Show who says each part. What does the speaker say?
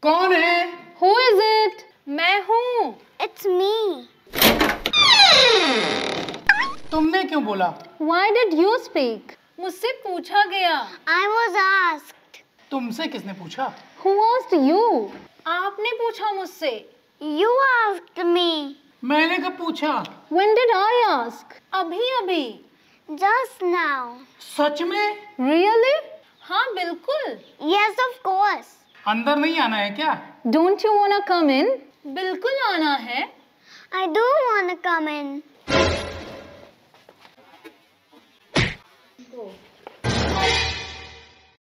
Speaker 1: कौन है?
Speaker 2: Who is it? मैं हूँ।
Speaker 3: It's me.
Speaker 1: तुमने क्यों बोला?
Speaker 2: Why did you speak? मुझसे पूछा गया।
Speaker 3: I was asked.
Speaker 1: तुमसे किसने पूछा?
Speaker 2: Who asked you? आपने पूछा मुझसे।
Speaker 3: You asked me.
Speaker 1: मैंने कब पूछा?
Speaker 2: When did I ask? अभी अभी।
Speaker 3: Just now.
Speaker 1: सच में?
Speaker 2: Really? हाँ बिल्कुल।
Speaker 3: Yes, of course.
Speaker 1: अंदर नहीं आना है क्या?
Speaker 2: Don't you wanna come in? बिल्कुल आना है।
Speaker 3: I do want to come in.